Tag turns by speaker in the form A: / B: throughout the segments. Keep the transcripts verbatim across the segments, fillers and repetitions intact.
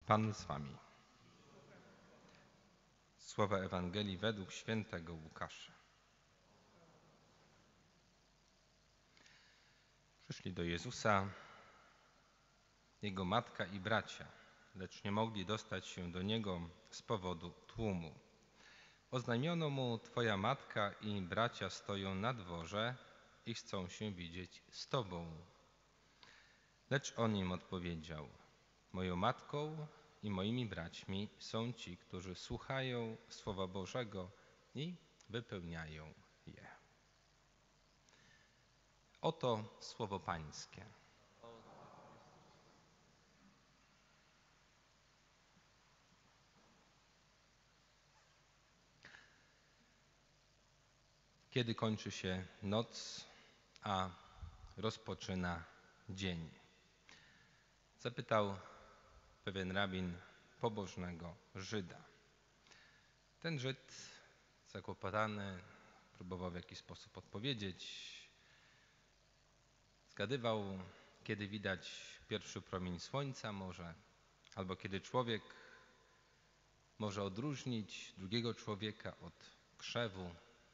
A: Pan z wami. Słowa Ewangelii według świętego Łukasza. Przyszli do Jezusa Jego matka i bracia, lecz nie mogli dostać się do Niego z powodu tłumu. Oznajmiono Mu: Twoja matka i bracia stoją na dworze i chcą się widzieć z Tobą. Lecz On im odpowiedział: Moją matką i moimi braćmi są ci, którzy słuchają Słowa Bożego i wypełniają je. Oto Słowo Pańskie. Kiedy kończy się noc, a rozpoczyna dzień? Zapytał pewien rabin pobożnego Żyda. Ten Żyd, zakłopotany, próbował w jakiś sposób odpowiedzieć. Zgadywał, kiedy widać pierwszy promień słońca może, albo kiedy człowiek może odróżnić drugiego człowieka od krzewu.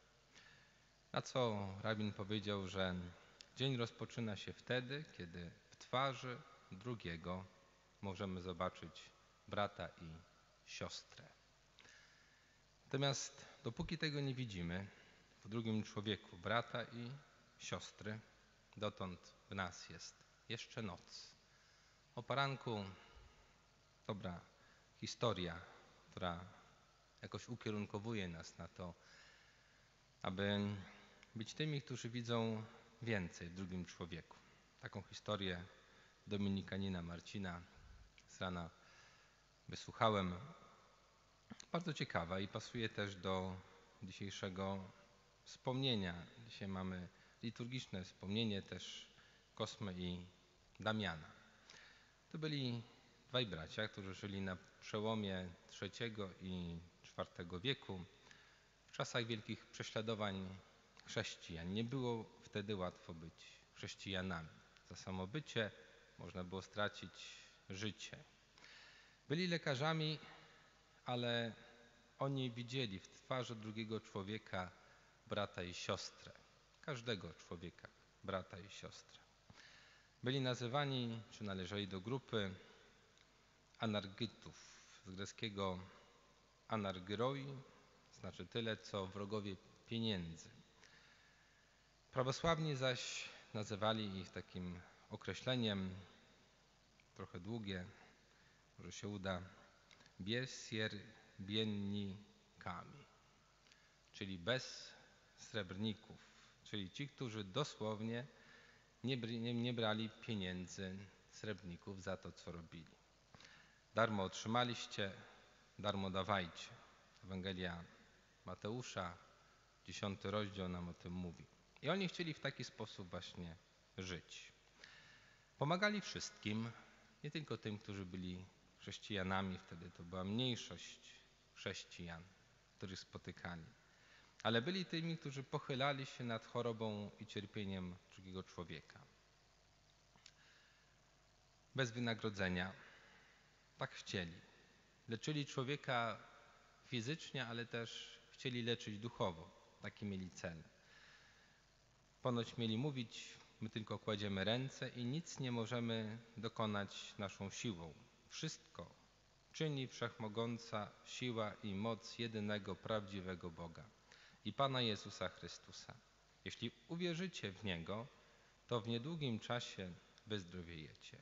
A: Na co rabin powiedział, że dzień rozpoczyna się wtedy, kiedy w twarzy drugiego możemy zobaczyć brata i siostrę. Natomiast dopóki tego nie widzimy w drugim człowieku, brata i siostry, dotąd w nas jest jeszcze noc. O poranku dobra historia, która jakoś ukierunkowuje nas na to, aby być tymi, którzy widzą więcej w drugim człowieku. Taką historię dominikanina Marcina z rana wysłuchałem. Bardzo ciekawa i pasuje też do dzisiejszego wspomnienia. Dzisiaj mamy liturgiczne wspomnienie też Kosmy i Damiana. To byli dwaj bracia, którzy żyli na przełomie trzeciego i czwartego wieku. W czasach wielkich prześladowań chrześcijan. Nie było wtedy łatwo być chrześcijanami. Za samobycie można było stracić życie. Byli lekarzami, ale oni widzieli w twarzy drugiego człowieka brata i siostrę. Każdego człowieka brata i siostrę. Byli nazywani, czy należeli do grupy anargytów. Z greckiego anargyroi, znaczy tyle, co wrogowie pieniędzy. Prawosławni zaś nazywali ich takim określeniem, trochę długie, może się uda, biesierbiennikami, czyli bez srebrników, czyli ci, którzy dosłownie nie, nie, nie brali pieniędzy srebrników za to, co robili. Darmo otrzymaliście, darmo dawajcie. Ewangelia Mateusza, dziesiąty rozdział nam o tym mówi. I oni chcieli w taki sposób właśnie żyć. Pomagali wszystkim, nie tylko tym, którzy byli chrześcijanami, wtedy to była mniejszość chrześcijan, których spotykali, ale byli tymi, którzy pochylali się nad chorobą i cierpieniem drugiego człowieka. Bez wynagrodzenia. Tak chcieli. Leczyli człowieka fizycznie, ale też chcieli leczyć duchowo. Taki mieli cel. Ponoć mieli mówić: my tylko kładziemy ręce i nic nie możemy dokonać naszą siłą. Wszystko czyni wszechmogąca siła i moc jedynego prawdziwego Boga i Pana Jezusa Chrystusa. Jeśli uwierzycie w Niego, to w niedługim czasie wyzdrowiejecie.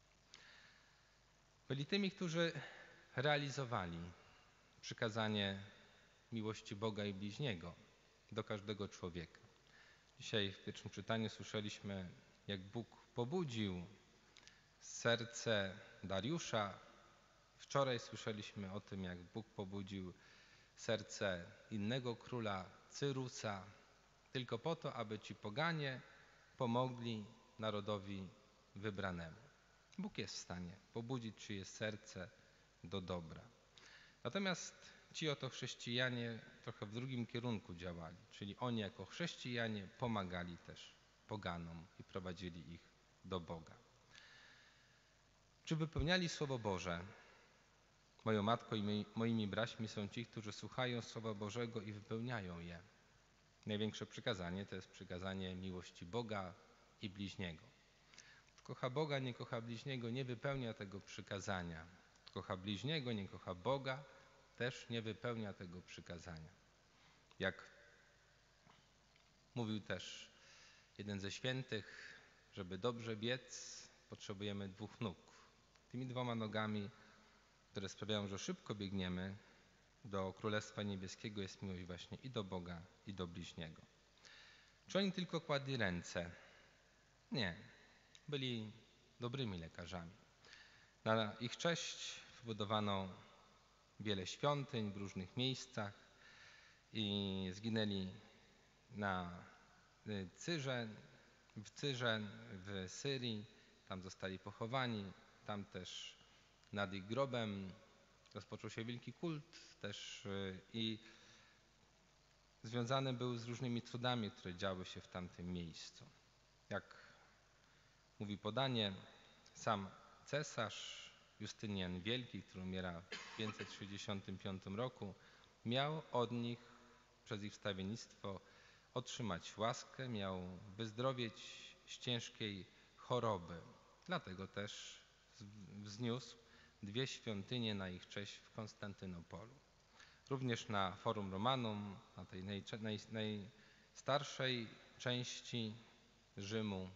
A: Byli tymi, którzy realizowali przykazanie miłości Boga i bliźniego do każdego człowieka. Dzisiaj w pierwszym czytaniu słyszeliśmy, jak Bóg pobudził serce Dariusza. Wczoraj słyszeliśmy o tym, jak Bóg pobudził serce innego króla, Cyrusa, tylko po to, aby ci poganie pomogli narodowi wybranemu. Bóg jest w stanie pobudzić czyjeś serce do dobra. Natomiast ci oto chrześcijanie trochę w drugim kierunku działali, czyli oni jako chrześcijanie pomagali też poganom i prowadzili ich do Boga. Czy wypełniali Słowo Boże? Moją matką i moi- moimi braćmi są ci, którzy słuchają Słowa Bożego i wypełniają je. Największe przykazanie to jest przykazanie miłości Boga i bliźniego. Kocha Boga, nie kocha bliźniego, nie wypełnia tego przykazania. Kocha bliźniego, nie kocha Boga, też nie wypełnia tego przykazania. Jak mówił też jeden ze świętych, żeby dobrze biec, potrzebujemy dwóch nóg. Tymi dwoma nogami, które sprawiają, że szybko biegniemy do Królestwa Niebieskiego, jest miłość właśnie i do Boga, i do bliźniego. Czy oni tylko kładli ręce? Nie. Byli dobrymi lekarzami. Na ich cześć wybudowano wiele świątyń w różnych miejscach i zginęli na Cyrze, w Cyrze, w Syrii. Tam zostali pochowani. Tam też nad ich grobem rozpoczął się wielki kult też i związany był z różnymi cudami, które działy się w tamtym miejscu. Jak mówi podanie, sam cesarz Justynian Wielki, który umiera w pięćset sześćdziesiątym piątym roku, miał od nich przez ich wstawiennictwo otrzymać łaskę, miał wyzdrowieć z ciężkiej choroby. Dlatego też wzniósł dwie świątynie na ich cześć w Konstantynopolu. Również na Forum Romanum, na tej naj, naj, najstarszej części Rzymu,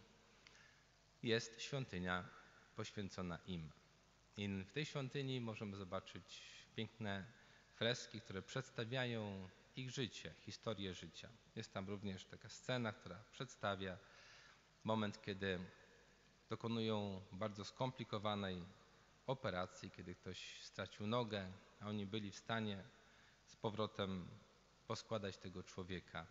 A: jest świątynia poświęcona im. I w tej świątyni możemy zobaczyć piękne freski, które przedstawiają ich życie, historię życia. Jest tam również taka scena, która przedstawia moment, kiedy dokonują bardzo skomplikowanej operacji, kiedy ktoś stracił nogę, a oni byli w stanie z powrotem poskładać tego człowieka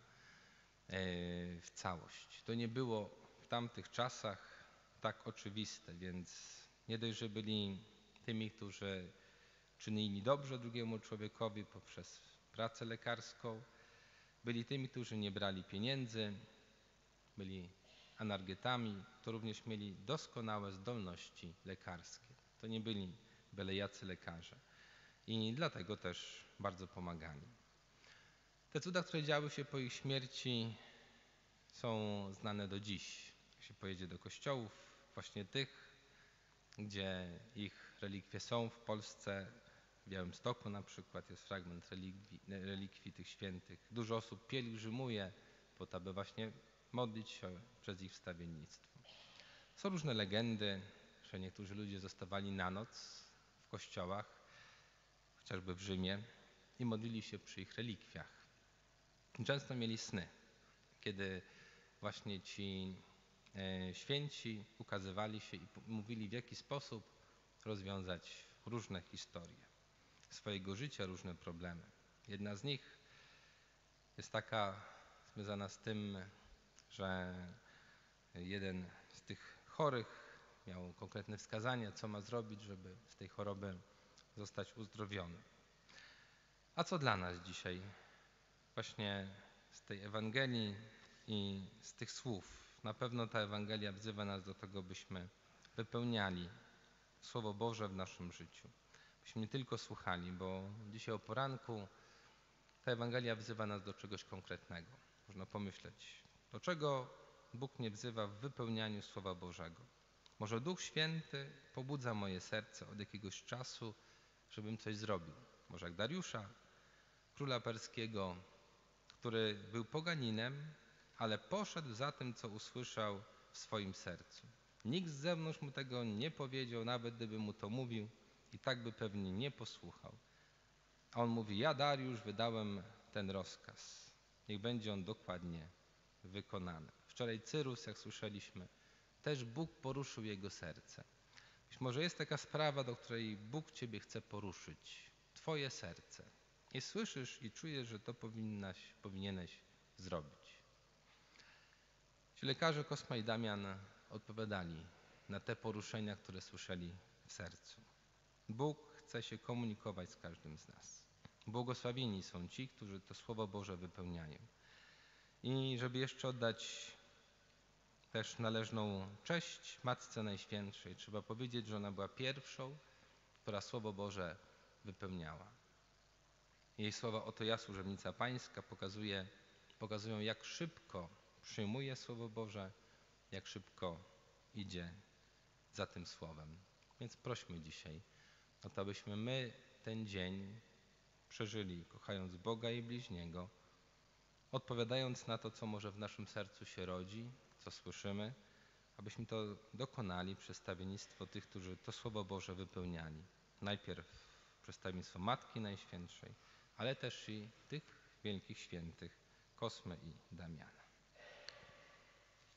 A: w całość. To nie było w tamtych czasach tak oczywiste, więc nie dość, że byli tymi, którzy czynili dobrze drugiemu człowiekowi poprzez pracę lekarską, byli tymi, którzy nie brali pieniędzy, byli analgetami, to również mieli doskonałe zdolności lekarskie. To nie byli byle jacy lekarze i dlatego też bardzo pomagali. Te cuda, które działy się po ich śmierci, są znane do dziś. Jak się pojedzie do kościołów, właśnie tych, gdzie ich relikwie są w Polsce, w Białymstoku na przykład jest fragment relikwii, relikwii tych świętych. Dużo osób pielgrzymuje po to, aby właśnie modlić się przez ich wstawiennictwo. Są różne legendy, że niektórzy ludzie zostawali na noc w kościołach, chociażby w Rzymie, i modlili się przy ich relikwiach. Często mieli sny, kiedy właśnie ci e, święci ukazywali się i mówili, w jaki sposób rozwiązać różne historie swojego życia, różne problemy. Jedna z nich jest taka związana z tym, że jeden z tych chorych miał konkretne wskazania, co ma zrobić, żeby z tej choroby zostać uzdrowiony. A co dla nas dzisiaj? Właśnie z tej Ewangelii i z tych słów. Na pewno ta Ewangelia wzywa nas do tego, byśmy wypełniali Słowo Boże w naszym życiu. Byśmy nie tylko słuchali, bo dzisiaj o poranku ta Ewangelia wzywa nas do czegoś konkretnego. Można pomyśleć, do czego Bóg mnie wzywa w wypełnianiu Słowa Bożego. Może Duch Święty pobudza moje serce od jakiegoś czasu, żebym coś zrobił. Może jak Dariusza, króla perskiego, który był poganinem, ale poszedł za tym, co usłyszał w swoim sercu. Nikt z zewnątrz mu tego nie powiedział, nawet gdyby mu to mówił, i tak by pewnie nie posłuchał. A on mówi, ja Dariusz wydałem ten rozkaz. Niech będzie on dokładnie wykonany. Wczoraj Cyrus, jak słyszeliśmy, też Bóg poruszył jego serce. Być może jest taka sprawa, do której Bóg ciebie chce poruszyć. Twoje serce. I słyszysz i czujesz, że to powinnaś, powinieneś zrobić. Ci lekarze Kosma i Damian odpowiadali na te poruszenia, które słyszeli w sercu. Bóg chce się komunikować z każdym z nas. Błogosławieni są ci, którzy to Słowo Boże wypełniają. I żeby jeszcze oddać też należną cześć Matce Najświętszej, trzeba powiedzieć, że ona była pierwszą, która Słowo Boże wypełniała. Jej słowa „Oto ja, służebnica Pańska” pokazuje, pokazują, jak szybko przyjmuje Słowo Boże, jak szybko idzie za tym Słowem. Więc prośmy dzisiaj o to, abyśmy my ten dzień przeżyli, kochając Boga i bliźniego, odpowiadając na to, co może w naszym sercu się rodzi, co słyszymy, abyśmy to dokonali przedstawiennictwo tych, którzy to Słowo Boże wypełniali. Najpierw przedstawiennictwo Matki Najświętszej, ale też i tych wielkich świętych, Kosmy i Damiana.